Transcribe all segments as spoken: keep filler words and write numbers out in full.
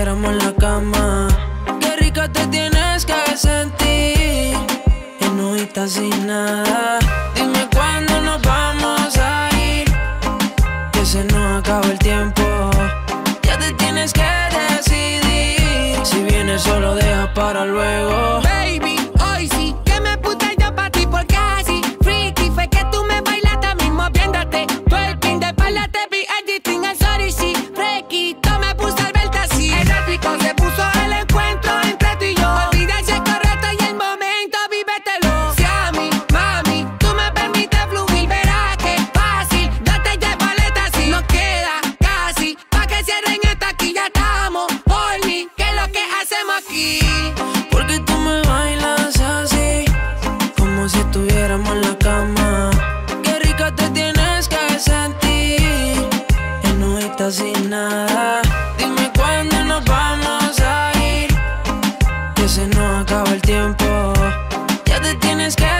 estuviéramos en la cama. Qué rica te tienes que sentir, enojita sin nada. Dime cuándo nos vamos a ir, que se nos acaba el tiempo. Ya te tienes que decidir, si vienes solo deja para luego. Baby, hoy sí que me puse yo pa' ti porque así freaky fue que tú me bailaste mismo viéndote. Twerking de espalda te vi editing el sorry sí. Frequito me puse al verte así. Erótico se puso el encuentro entre tú y yo. Olvida si es correcto y el momento vívetelo. Si a mí, mami, tú me permites fluir, verás que fácil. Yo te llevo aleta si nos queda casi. Pa' que cierren esta aquí ya estamos. Horny, ¿qué es lo que hacemos aquí? Porque tú me bailas así, como si estuviéramos en la cama. Qué rica te tienes que sentir, enojita sin nada. Dime cuándo nos vamos a ir, que se nos acaba el tiempo. Ya te tienes que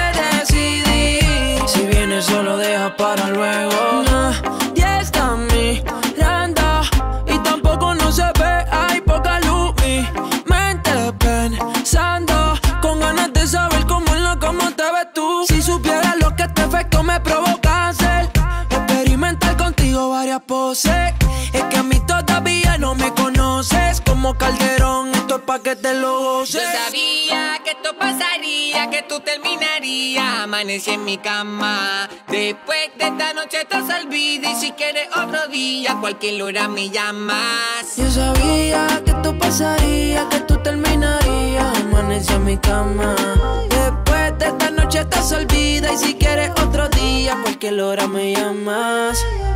decidir, si vienes solo deja para luego. Nadie está mirando y tampoco no se ve, hay poca luz. Mi mente pensando, con ganas de saber cómo en la cama te ves tú. Si supieras lo que este efecto me provoca hacer, experimentar contigo varias poses. Es que a mí todavía no me conoces, como Calderón, esto es pa' que te lo goces. Yo sabía que esto pasaría, que tú terminarías. Amanecí en mi cama. Después de esta noche te olvida. Y si quieres otro día, cualquier hora me llamas. Yo sabía que esto pasaría, que tú terminarías. Amanecí en mi cama. Después de esta noche te olvida. Y si quieres otro día, cualquier hora me llamas.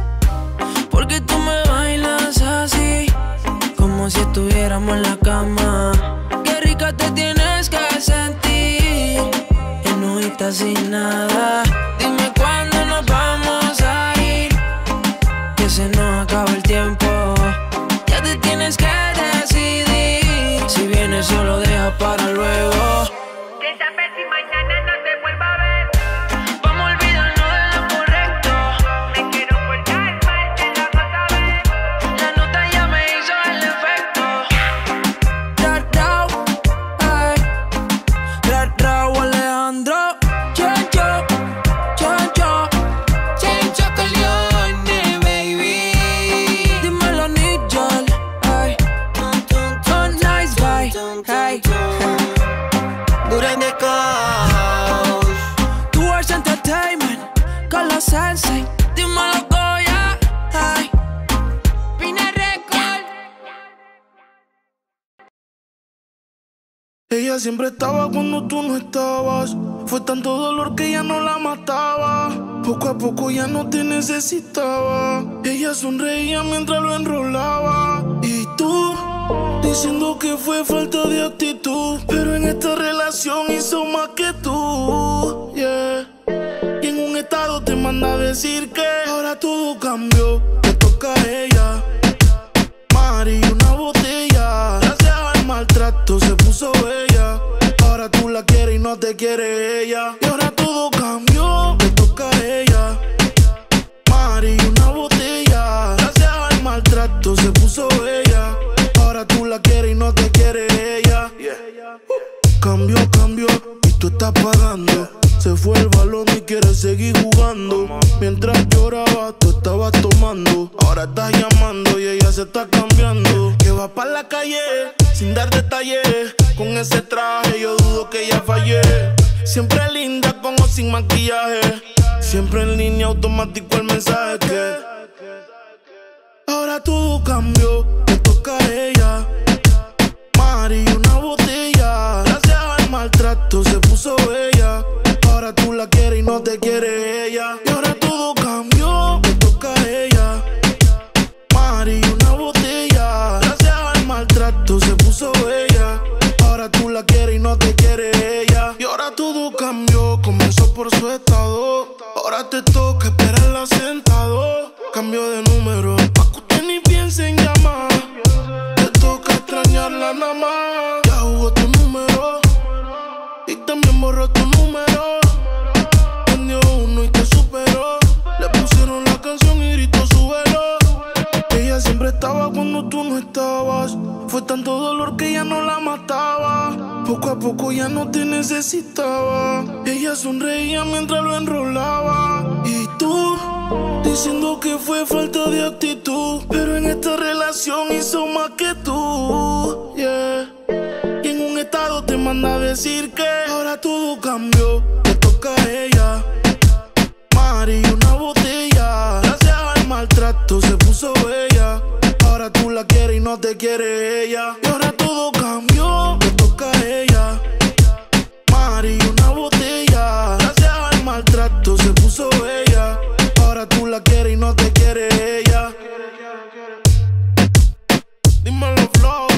Porque tú me bailas así, como si estuviéramos en la cama. Qué rica te tienes que sentir, enojita sin nada. Dime cuándo nos vamos a ir, que se nos acaba el tiempo. Ya te tienes que decidir, si vienes solo deja para luego. ¿Qué sabes si mañana no te vuelvo a ver? Vamos a olvidarnos de lo correcto. Me quiero portar mal, te la vas a ver. La nota ya me hizo el efecto. Ra, ra, ay. Ra, ra, Alejandro. Chencho, chencho. Chencho Corleone, baby. Dímelo, Nigel. Ay. So nice, bye. Hey. Duran de Coach. Tours Entertainment. Con los Sensei. Dímelo, Goya. Ay. Pina Record. Ella siempre estaba cuando tú no estabas. Fue tanto dolor que ya no la mataba. Poco a poco ya no te necesitaba. Ella sonreía mientras lo enrolaba. Y tú, diciendo que fue falta de actitud. Pero en esta relación hizo más que tú, yeah. Y en un estado te manda a decir que ahora todo cambió, te toca a ella. Mari, una botella. Gracias al maltrato se puso bella. Ahora tú la quieres y no te quiere ella. Y ahora todo cambió, te toca a ella. Mari, una botella. Gracias al maltrato se puso bella. Ahora tú la quieres y no te quiere ella. uh. Cambió, cambió y tú estás pagando. Se fue el balón y quiere seguir jugando. Mientras lloraba, tú estabas tomando. Ahora estás llamando y ella se está cambiando. Que va pa' la calle sin dar detalles. Con ese traje yo dudo que ella fallé. Siempre linda con o sin maquillaje. Siempre en línea automático el mensaje que ahora todo cambió, te toca a ella. Mari, una botella. Gracias al maltrato se puso bella. Ahora tú la quieres y no te quiere ella. Y ahora todo cambió, te toca a ella. Mari, una botella. Gracias al maltrato se puso bella. Ahora tú la quieres y no te quiere ella. Y ahora todo cambió, comenzó por su estado. Ahora te toca esperarla sentado. Cambio de número, pa' que usted ni piense en llamar. Te toca extrañarla nada más. Ya jugó tu número y también borró tu número. Prendió uno y te superó. Le pusieron la canción y gritó súbelo. Ella siempre estaba cuando cuando tú no estabas. Fue tanto dolor que ya no la mataba. Poco a poco ya no te necesitaba. Ella sonreía mientras lo enrolaba. Y tú, diciendo que fue falta de actitud, pero en esta relación hizo más que tú, yeah. Y en un estado te manda a decir que ahora todo cambió, te toca a ella. Mari, una botella, gracias al maltrato se puso bella. Ahora tú la quieres y no te quiere ella. Y ahora todo cambió, te toca a ella. Mari, una botella, gracias al maltrato se puso bella. Ahora tú la quieres y no te quiere ella. Dímelo, flow.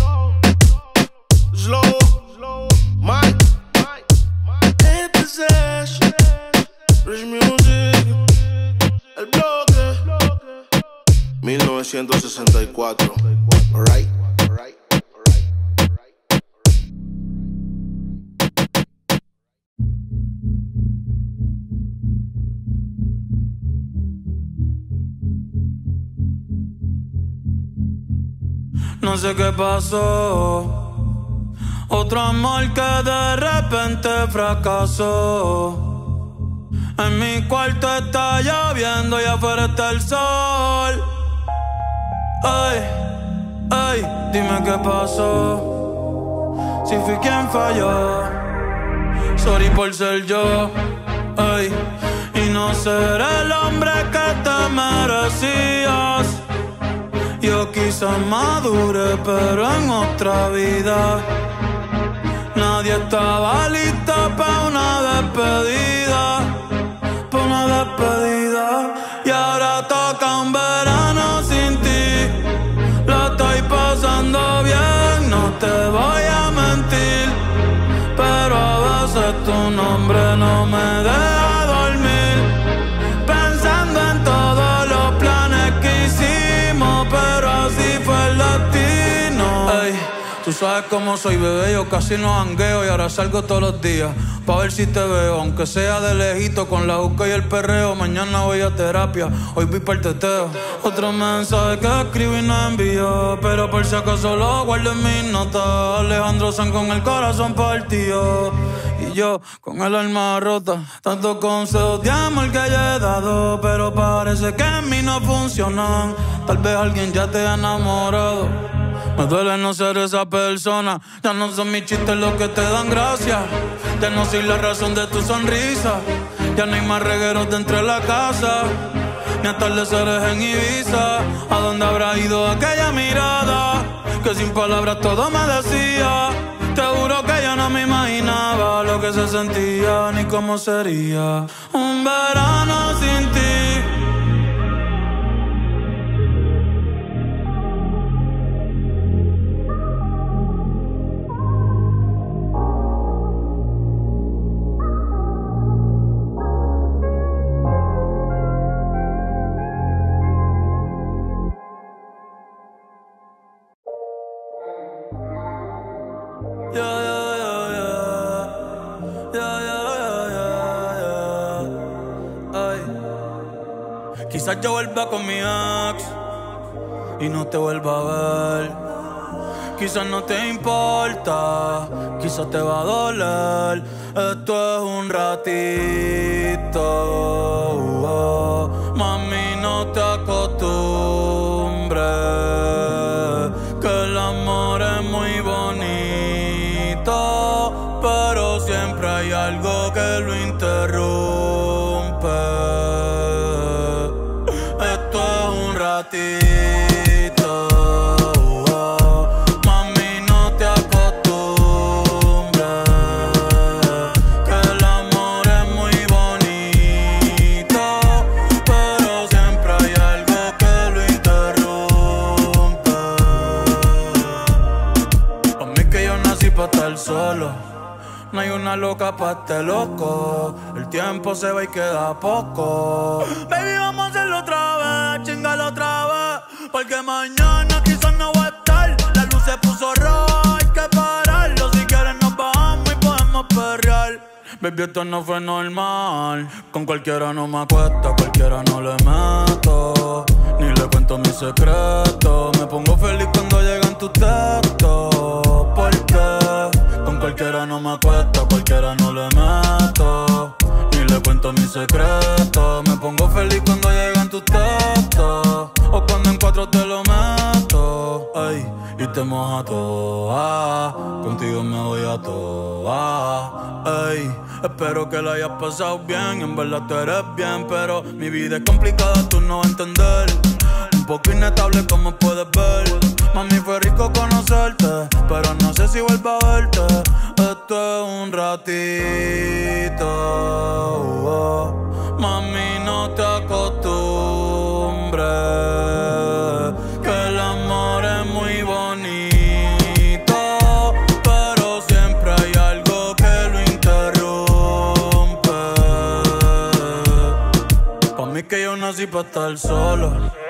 Slow. Mike. Este es Rich Music. El bloque. mil novecientos sesenta y cuatro. Alright. No sé qué pasó, otro amor que de repente fracasó. En mi cuarto está lloviendo y afuera está el sol. Ay, ay, dime qué pasó, si fui quien falló. Sorry por ser yo, ay, y no ser el hombre que te merecías. Yo quizás madure, pero en otra vida nadie estaba listo para una despedida, para una despedida. Y ahora toca un verano sin ti, lo estoy pasando bien, no te voy a mentir, pero a veces tu nombre no me deja dormir, pensando en todos los planes que hicimos, pero así fue el destino. Ey, tú sabes cómo soy, bebé, yo casi no jangueo y ahora salgo todos los días pa' ver si te veo, aunque sea de lejito, con la juca y el perreo. Mañana voy a terapia, hoy voy para el teteo. Otro mensaje que escribo y no envío, pero por si acaso lo guardo en mis notas. Alejandro Sanz con el corazón partido y yo con el alma rota. Tantos consejos de amor que ya he dado, pero parece que en mí no funcionan. Tal vez alguien ya te ha enamorado. Me duele no ser esa persona. Ya no son mis chistes los que te dan gracia. Ya no soy la razón de tu sonrisa. Ya no hay más regueros dentro de la casa, ni atardeceres en Ibiza. ¿A dónde habrá ido aquella mirada que sin palabras todo me decía? Te juro que yo no me imaginaba lo que se sentía ni cómo sería un verano sin ti. Quizás yo vuelva con mi ex y no te vuelva a ver. Quizás no te importa, quizás te va a doler. Esto es un ratito, oh, mami, no te acostumbres, que el amor es muy bonito, pero siempre hay algo que lo interrumpe. Ratito, oh, mami, no te acostumbres, que el amor es muy bonito, pero siempre hay algo que lo interrumpe. Para mí que yo nací para estar solo, no hay una loca pa' este loco. El tiempo se va y queda poco. Baby, vamos a hacerlo otra vez, chingalo otra vez, porque mañana quizás no voy a estar. La luz se puso roja, hay que pararlo. Si quieres nos bajamos y podemos perrear. Baby, esto no fue normal. Con cualquiera no me acuesto, cualquiera no le meto. ni le cuento mis secretos. Me pongo feliz cuando llegan tus textos, porque con cualquiera no me acuesto, cualquiera no le meto, ni le cuento mis secretos. Me pongo feliz cuando llegan tus textos, o cuando en cuatro te lo meto, ay, y te moja toda. Contigo me voy a toa, ay. Espero que la hayas pasado bien, en verdad tú eres bien, pero mi vida es complicada, tú no vas a entender. Un poco inestable como puedes ver. Mami, fue rico conocerte, pero no sé si vuelvo a verte. Esto es un ratito, oh. Mami, no te acostumbres, que el amor es muy bonito, pero siempre hay algo que lo interrumpe. Pa' mí que yo nací pa' estar solo,